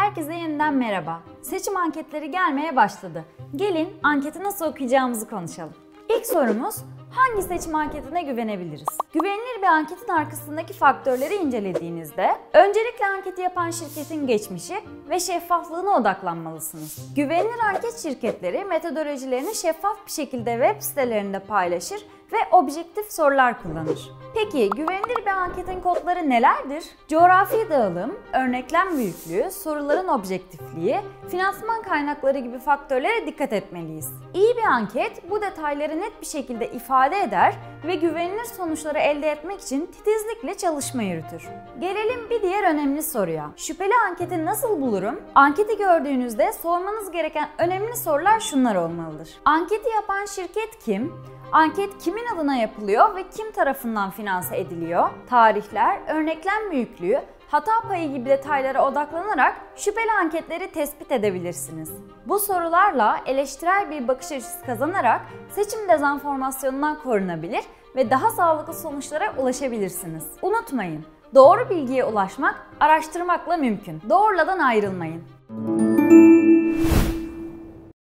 Herkese yeniden merhaba. Seçim anketleri gelmeye başladı. Gelin anketi nasıl okuyacağımızı konuşalım. İlk sorumuz, hangi seçim anketine güvenebiliriz? Güvenilir bir anketin arkasındaki faktörleri incelediğinizde öncelikle anketi yapan şirketin geçmişi ve şeffaflığına odaklanmalısınız. Güvenilir anket şirketleri metodolojilerini şeffaf bir şekilde web sitelerinde paylaşır ve objektif sorular kullanır. Peki güvenilir bir anketin kodları nelerdir? Coğrafi dağılım, örneklem büyüklüğü, soruların objektifliği, finansman kaynakları gibi faktörlere dikkat etmeliyiz. İyi bir anket bu detayları net bir şekilde ifade eder ve güvenilir sonuçları elde etmek için titizlikle çalışma yürütür. Gelelim bir diğer önemli soruya. Şüpheli anketi nasıl bulurum? Anketi gördüğünüzde sormanız gereken önemli sorular şunlar olmalıdır. Anketi yapan şirket kim? Anket kimin adına yapılıyor ve kim tarafından finanse ediliyor? Tarihler, örneklem büyüklüğü, hata payı gibi detaylara odaklanarak şüpheli anketleri tespit edebilirsiniz. Bu sorularla eleştirel bir bakış açısı kazanarak seçim dezenformasyonundan korunabilir ve daha sağlıklı sonuçlara ulaşabilirsiniz. Unutmayın, doğru bilgiye ulaşmak araştırmakla mümkün. Doğruladan ayrılmayın.